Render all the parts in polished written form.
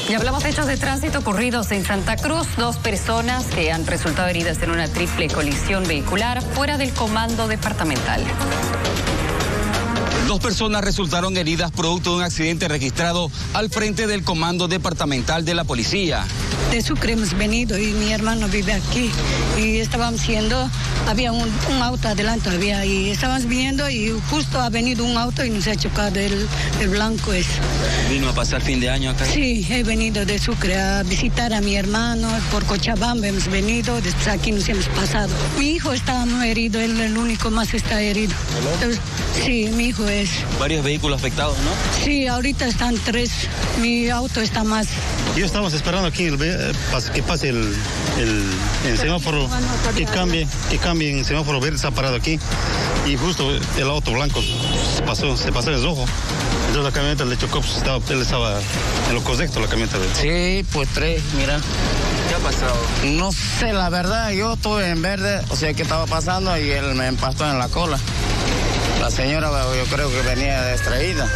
Y hablamos de hechos de tránsito ocurridos en Santa Cruz. 2 personas que han resultado heridas en una triple colisión vehicular fuera del comando departamental. 2 personas resultaron heridas producto de un accidente registrado al frente del comando departamental de la policía. De Sucre hemos venido y mi hermano vive aquí y estábamos yendo, había un auto adelante y estábamos viendo y justo ha venido un auto y nos ha chocado el blanco ese. ¿Vino a pasar fin de año acá? Sí, he venido de Sucre a visitar a mi hermano, por Cochabamba hemos venido, después aquí nos hemos pasado. Mi hijo está herido, él el único más está herido. Entonces, sí, mi hijo es. Varios vehículos afectados, ¿no? Sí, ahorita están 3, mi auto está más. Yo estamos esperando aquí que pase el semáforo, que cambie en semáforo verde, está parado aquí. Y justo el auto blanco se pasó en rojo. Entonces la camioneta le chocó, él estaba en lo correcto, la camioneta. Sí, pues 3, mira. ¿Qué ha pasado? No sé, la verdad, yo estuve en verde, o sea, ¿qué estaba pasando? Y él me empastó en la cola. La señora, yo creo que venía distraída.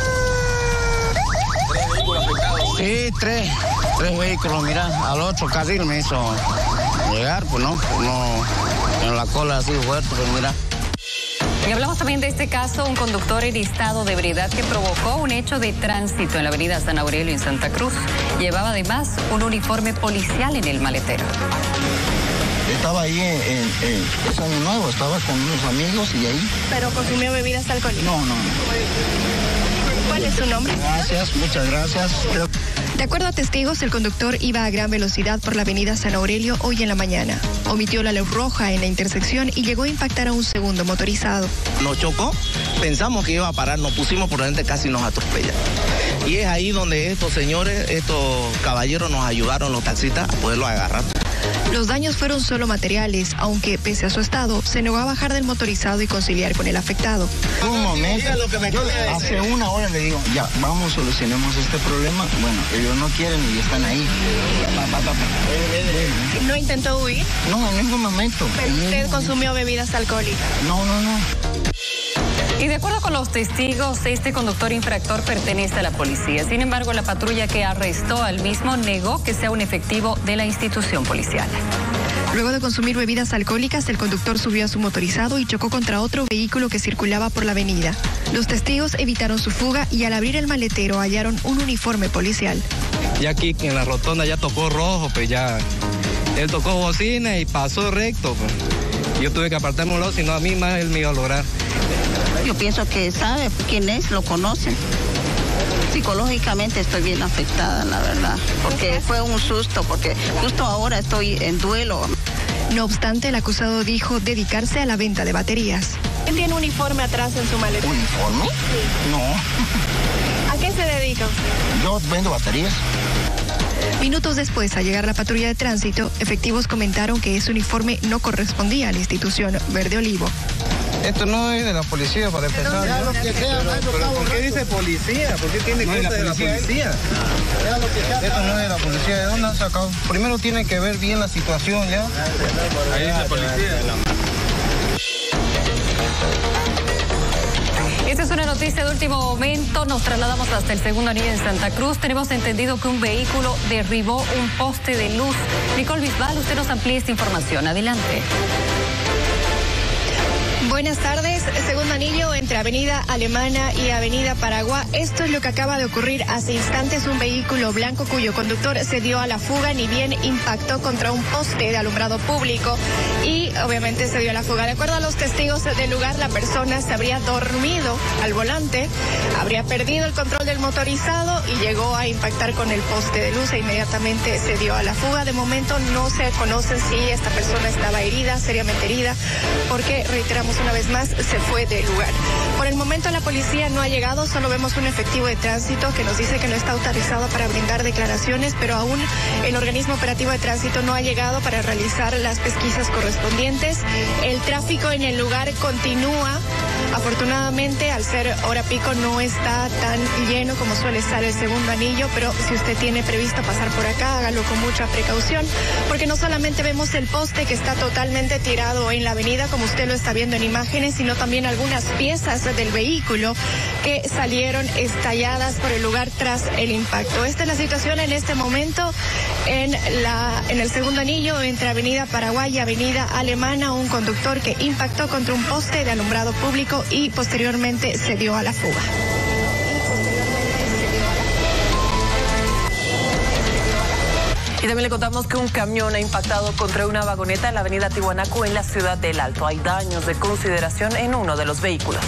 ¿3 vehículos afectados? Sí, 3 vehículos, mira, al otro carril me hizo llegar, pues no, en la cola así fuerte, pues mira. Y hablamos también de este caso, un conductor en estado de ebriedad que provocó un hecho de tránsito en la avenida San Aurelio en Santa Cruz. Llevaba además un uniforme policial en el maletero. Estaba ahí es año nuevo, estaba con unos amigos y ahí. ¿Pero consumió bebidas alcohólicas? No. ¿Cuál es su nombre? Gracias, muchas gracias. De acuerdo a testigos, el conductor iba a gran velocidad por la avenida San Aurelio hoy en la mañana. Omitió la luz roja en la intersección y llegó a impactar a un segundo motorizado. Nos chocó, pensamos que iba a parar, nos pusimos por delante, casi nos atropella. Y es ahí donde estos caballeros nos ayudaron, los taxistas, a poderlo agarrar. Los daños fueron solo materiales, aunque pese a su estado, se negó a bajar del motorizado y conciliar con el afectado. Un momento, yo hace 1 hora le digo, ya, vamos, solucionemos este problema. Bueno, ellos no quieren y están ahí. ¿No intentó huir? No, en ningún momento. ¿Pero usted consumió bebidas alcohólicas? No. Y de acuerdo con los testigos, este conductor infractor pertenece a la policía. Sin embargo, la patrulla que arrestó al mismo negó que sea un efectivo de la institución policial. Luego de consumir bebidas alcohólicas, el conductor subió a su motorizado y chocó contra otro vehículo que circulaba por la avenida. Los testigos evitaron su fuga y al abrir el maletero hallaron un uniforme policial. Ya aquí en la rotonda ya tocó rojo, pues ya él tocó bocina y pasó recto, pues. Yo tuve que apartarme un lado, si no a mí más él me iba a lograr. Yo pienso que sabe quién es, lo conocen. Psicológicamente estoy bien afectada, la verdad, porque fue un susto, porque justo ahora estoy en duelo. No obstante, el acusado dijo dedicarse a la venta de baterías. ¿Quién tiene uniforme atrás en su maleta? ¿Uniforme? No. ¿A qué se dedica usted? Yo vendo baterías. Minutos después, al llegar la patrulla de tránsito, efectivos comentaron que ese uniforme no correspondía a la institución Verde Olivo. Esto no es de la policía, para empezar. Pero ¿por qué dice policía? ¿Por qué tiene cosas de la policía? Esto no es de la policía. ¿De dónde han sacado? Primero tiene que ver bien la situación, ¿ya? Ahí dice policía. Esta es una noticia de último momento. Nos trasladamos hasta el segundo anillo en Santa Cruz. Tenemos entendido que un vehículo derribó un poste de luz. Nicole Bisbal, usted nos amplía esta información. Adelante. Buenas tardes. Segundo anillo entre Avenida Alemana y Avenida Paraguay. Esto es lo que acaba de ocurrir hace instantes. Un vehículo blanco cuyo conductor se dio a la fuga, ni bien impactó contra un poste de alumbrado público y obviamente se dio a la fuga. De acuerdo a los testigos del lugar, la persona se habría dormido al volante, habría perdido el control del motorizado y llegó a impactar con el poste de luz e inmediatamente se dio a la fuga. De momento no se conoce si esta persona estaba herida, seriamente herida, porque reiteramos una vez más, se fue del lugar. Por el momento la policía no ha llegado, solo vemos un efectivo de tránsito que nos dice que no está autorizado para brindar declaraciones, pero aún el organismo operativo de tránsito no ha llegado para realizar las pesquisas correspondientes. El tráfico en el lugar continúa Afortunadamente, al ser hora pico, no está tan lleno como suele estar el segundo anillo, pero si usted tiene previsto pasar por acá, hágalo con mucha precaución, porque no solamente vemos el poste que está totalmente tirado en la avenida, como usted lo está viendo en imágenes, sino también algunas piezas del vehículo que salieron estalladas por el lugar tras el impacto. Esta es la situación en este momento en el segundo anillo entre Avenida Paraguay y Avenida Alemana. Un conductor que impactó contra un poste de alumbrado público y posteriormente se dio a la fuga. Y también le contamos que un camión ha impactado contra una vagoneta en la avenida Tiwanaku en la ciudad del Alto. Hay daños de consideración en uno de los vehículos.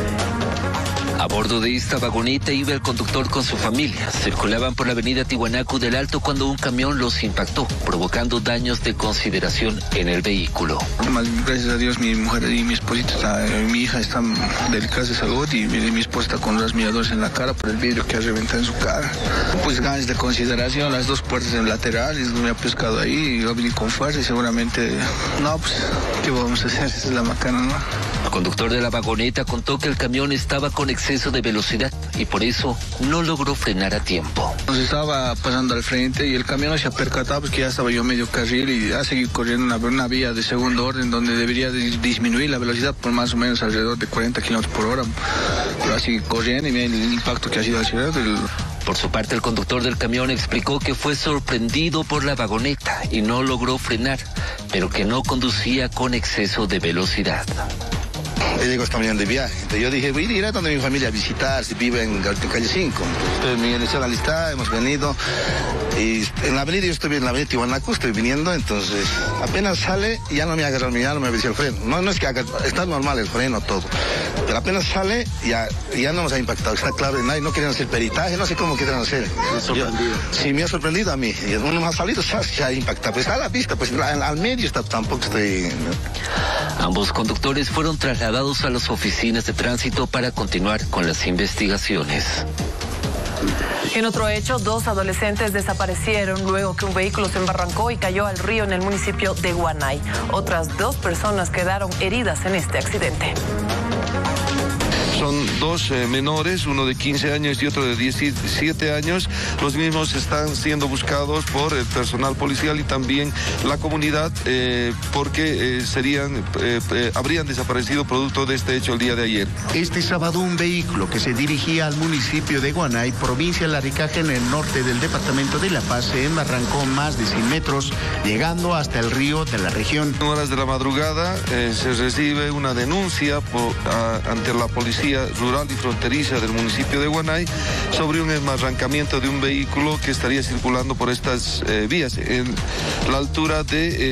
A bordo de esta vagoneta iba el conductor con su familia. Circulaban por la avenida Tiwanaku del Alto cuando un camión los impactó, provocando daños de consideración en el vehículo. Gracias a Dios, mi mujer y mi esposita, mi hija están delicadas de salud y mi esposa está con los miradores en la cara por el vidrio que ha reventado en su cara. Pues ganas de consideración, las dos puertas en laterales, me ha pescado ahí y va a venir con fuerza y seguramente, no, pues, ¿qué vamos a hacer? Esa es la macana, ¿no? El conductor de la vagoneta contó que el camión estaba con exceso de velocidad y por eso no logró frenar a tiempo. Nos estaba pasando al frente y el camión se ha percatado pues que ya estaba yo medio carril y ha seguido corriendo una vía de segundo orden donde debería disminuir la velocidad por más o menos alrededor de 40 kilómetros por hora. Pero ha seguido corriendo y miren el impacto que ha sido hacia él. Por su parte, el conductor del camión explicó que fue sorprendido por la vagoneta y no logró frenar, pero que no conducía con exceso de velocidad. Yo llego esta mañana de viaje, entonces yo dije, voy a ir a donde mi familia a visitar, si vive en calle 5. Entonces me inicié la lista, hemos venido, y en la avenida, yo estoy en la avenida Tiwanaku, estoy viniendo, entonces apenas sale, ya no me agarró, ya no me avisó el freno. No es que está normal el freno, todo, pero apenas sale, ya no nos ha impactado, está claro, no quieren hacer peritaje, no sé cómo quieren hacer. ¿Me ha sorprendido? Sí, me ha sorprendido a mí, y uno ha salido, se ha impactado, pues está a la vista, pues al medio está, tampoco estoy... Ambos conductores fueron trasladados a las oficinas de tránsito para continuar con las investigaciones. En otro hecho, 2 adolescentes desaparecieron luego que un vehículo se embarrancó y cayó al río en el municipio de Guanay. Otras 2 personas quedaron heridas en este accidente. Son 2 menores, uno de 15 años y otro de 17 años. Los mismos están siendo buscados por el personal policial y también la comunidad porque habrían desaparecido producto de este hecho el día de ayer. Este sábado un vehículo que se dirigía al municipio de Guanay, provincia de Laricaje, en el norte del departamento de La Paz, se embarrancó más de 100 metros, llegando hasta el río de la región. En horas de la madrugada se recibe una denuncia ante la Policía Rural y Fronteriza del municipio de Guanay sobre un embarrancamiento de un vehículo que estaría circulando por estas vías en la altura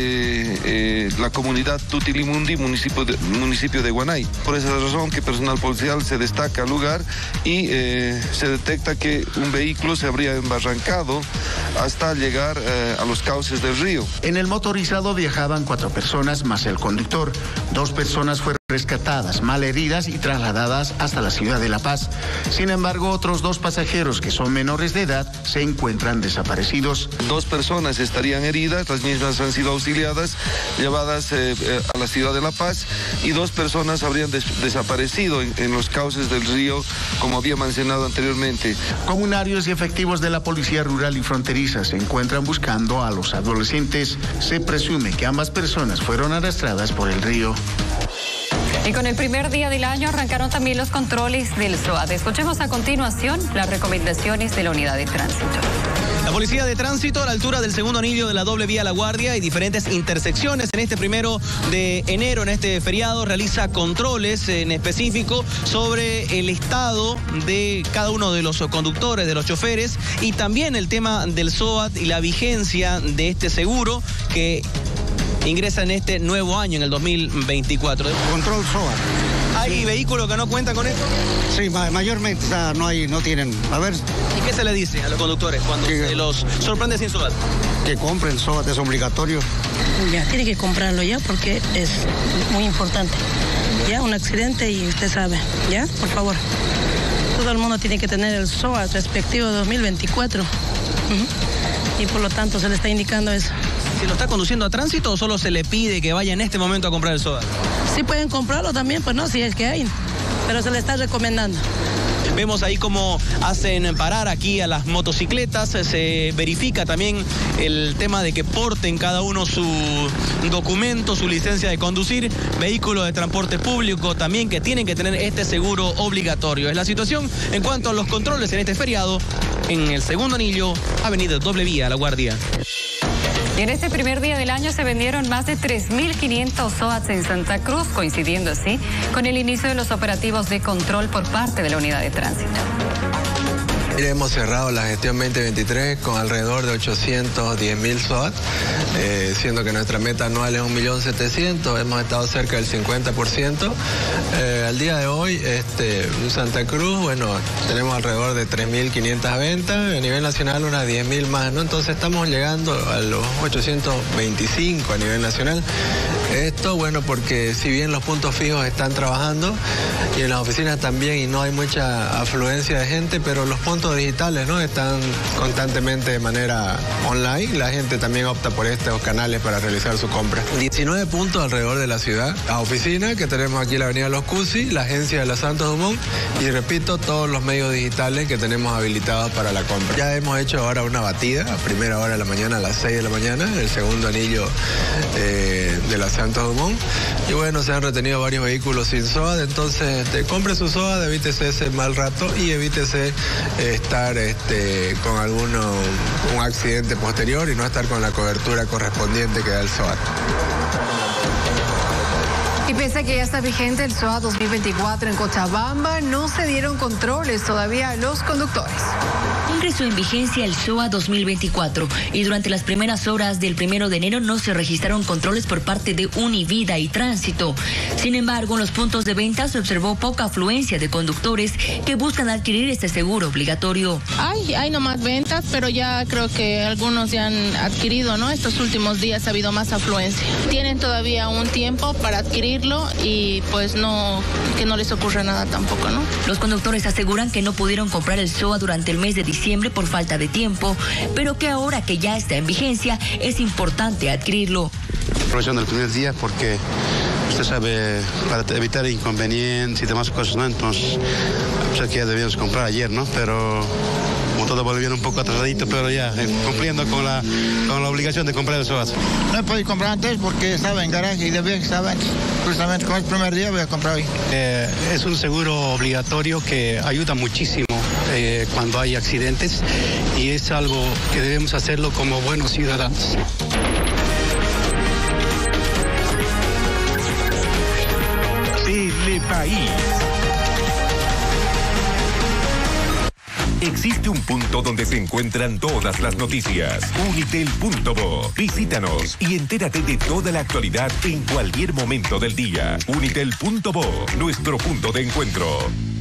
de la comunidad Tutilimundi, municipio de Guanay. Por esa razón que personal policial se destaca al lugar y se detecta que un vehículo se habría embarrancado hasta llegar a los cauces del río. En el motorizado viajaban 4 personas más el conductor. 2 personas fueron rescatadas, malheridas y trasladadas hasta la ciudad de La Paz. Sin embargo, otros 2 pasajeros que son menores de edad se encuentran desaparecidos. 2 personas estarían heridas, las mismas han sido auxiliadas, llevadas a la ciudad de La Paz y 2 personas habrían desaparecido en los cauces del río, como había mencionado anteriormente. Comunarios y efectivos de la Policía Rural y Fronteriza se encuentran buscando a los adolescentes. Se presume que ambas personas fueron arrastradas por el río. Y con el primer día del año arrancaron también los controles del SOAT. Escuchemos a continuación las recomendaciones de la unidad de tránsito. La Policía de Tránsito a la altura del segundo anillo de la doble vía La Guardia y diferentes intersecciones en este 1 de enero, en este feriado, realiza controles en específico sobre el estado de cada uno de los conductores, de los choferes, y también el tema del SOAT y la vigencia de este seguro que ingresa en este nuevo año, en el 2024. Control SOAT. ¿Hay vehículos que no cuentan con esto? Sí, mayormente no tienen. A ver. ¿Y qué se le dice a los conductores cuando se los sorprende sin SOAT? Que compren SOAT, es obligatorio. Ya, tiene que comprarlo ya porque es muy importante. Ya, un accidente y usted sabe. Ya, por favor. Todo el mundo tiene que tener el SOAT respectivo de 2024. Y por lo tanto se le está indicando eso. ¿Se lo está conduciendo a tránsito o solo se le pide que vaya en este momento a comprar el SOAT? Sí pueden comprarlo también, pues no, si es que hay. pero se le está recomendando. Vemos ahí cómo hacen parar aquí a las motocicletas, se verifica también el tema de que porten cada uno su documento, su licencia de conducir, vehículos de transporte público también que tienen que tener este seguro obligatorio. Es la situación en cuanto a los controles en este feriado en el segundo anillo, avenida Doble Vía La Guardia. Y en este primer día del año se vendieron más de 3.500 SOATs en Santa Cruz, coincidiendo así con el inicio de los operativos de control por parte de la unidad de tránsito. Hemos cerrado la gestión 2023 con alrededor de 810.000 SOAT, siendo que nuestra meta anual es 1.700.000, hemos estado cerca del 50%. Al día de hoy, en Santa Cruz, bueno, tenemos alrededor de 3.500 ventas, a nivel nacional unas 10.000 más, ¿no? Entonces estamos llegando a los 825 a nivel nacional. Esto, bueno, porque si bien los puntos fijos están trabajando y en las oficinas también y no hay mucha afluencia de gente, pero los puntos digitales, ¿no? Están constantemente de manera online. La gente también opta por estos canales para realizar su compra. 19 puntos alrededor de la ciudad. La oficina que tenemos aquí en la avenida Los Cusi, la agencia de la Santos Dumont y repito, todos los medios digitales que tenemos habilitados para la compra. Ya hemos hecho ahora una batida a primera hora de la mañana, a las 6 de la mañana, el segundo anillo de la Santos Dumont. Y bueno, se han retenido varios vehículos sin SOAT, entonces compre su SOAT, evítese ese mal rato y evítese estar con un accidente posterior y no estar con la cobertura correspondiente que da el SOAT. Y pese a que ya está vigente el SOAT 2024 en Cochabamba, no se dieron controles todavía a los conductores. Ingresó en vigencia el SOAT 2024 y durante las primeras horas del 1 de enero no se registraron controles por parte de Univida y Tránsito. Sin embargo, en los puntos de venta se observó poca afluencia de conductores que buscan adquirir este seguro obligatorio. Hay nomás ventas, pero ya creo que algunos ya han adquirido, ¿no? Estos últimos días ha habido más afluencia. Tienen todavía un tiempo para adquirirlo y pues que no les ocurra nada tampoco, ¿no? Los conductores aseguran que no pudieron comprar el SOAT durante el mes de diciembre por falta de tiempo, pero que ahora que ya está en vigencia es importante adquirirlo. Aprovechando el primer día porque usted sabe, para evitar inconvenientes y demás cosas, ¿no? Entonces, pues que ya debíamos comprar ayer, ¿no? Pero como todo volviendo un poco atrasadito, pero ya cumpliendo con la obligación de comprar el SOAT. No he podido comprar antes porque estaba en garaje y debía que estaba antes. Justamente con el primer día voy a comprar hoy. Es un seguro obligatorio que ayuda muchísimo cuando hay accidentes y es algo que debemos hacerlo como buenos ciudadanos. Telepaís. Existe un punto donde se encuentran todas las noticias. Unitel.bo. Visítanos y entérate de toda la actualidad en cualquier momento del día. Unitel.bo, nuestro punto de encuentro.